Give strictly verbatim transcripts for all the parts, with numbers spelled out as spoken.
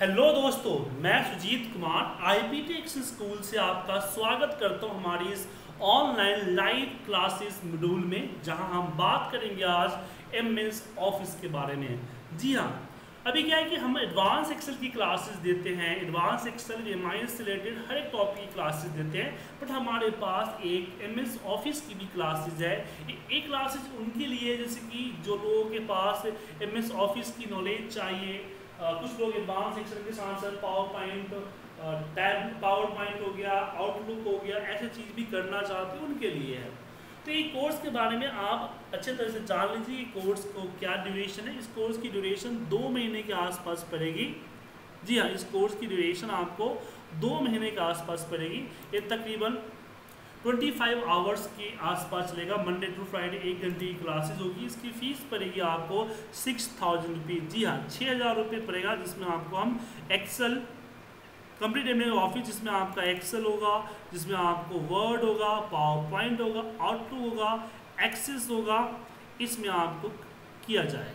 Hello दोस्तों, मैं Sujit Kumar IPT Excel school से आपका स्वागत करता हूं हमारी इस ऑनलाइन लाइव क्लासेस मॉड्यूल में, जहां हम बात करेंगे आज एमएस ऑफिस के बारे में। जी हां, अभी क्या है कि हम एडवांस एक्सेल की क्लासेस देते हैं, एडवांस एक्सेल एमआई से रिलेटेड हर एक टॉपिक की क्लासेस देते हैं, बट हमारे पास एक एमएस ऑफिस की भी क्लासेस है। एक क्लासेस उनके लिए जैसे कि जो लोगों के पास एमएस ऑफिस की नॉलेज चाहिए। Uh, कुछ लोग एडवांस एक्सेल के साथ साथ PowerPoint tab PowerPoint हो गया, आउटलुक हो गया, ऐसे चीज़ भी करना चाहते हैं, उनके लिए है। तो ये कोर्स के बारे में आप अच्छे तरह से जान लीजिए कि कोर्स को क्या ड्यूरेशन है। इस कोर्स की ड्यूरेशन दो महीने के आसपास पड़ेगी। जी हाँ, इस कोर्स की ड्यूरेशन आपको दो महीने के आसपास पड़ेगी। ये तकरीबन पच्चीस आवर्स के आसपास चलेगा। मंडे टू फ्राइडे एक घंटे की क्लासेस होगी। इसकी फीस पड़ेगी आपको सिक्स थाउजेंड रुपीज़। जी हाँ, छः हज़ार रुपये पड़ेगा, जिसमें आपको हम एक्सेल कंप्लीट एमएस ऑफिस, जिसमें आपका एक्सेल होगा, जिसमें आपको वर्ड होगा, पावर पॉइंट होगा, आउटलुक होगा, एक्सेस होगा, इसमें आपको किया जाएगा।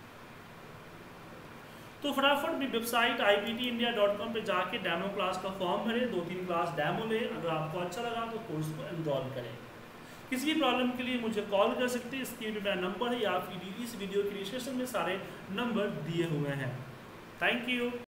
तो फटाफट भी website I P T India dot com पर जाके डेमो क्लास का फॉर्म भरें, दो तीन क्लास डेमो लें। अगर आपको अच्छा लगा तो कोर्स को एनरोल करें। किसी भी प्रॉब्लम के लिए मुझे कॉल कर सकते हैं। स्क्रीन पे मेरा नंबर है या फिर इस वीडियो के डिस्क्रिप्शन में सारे नंबर दिए हुए हैं। Thank you.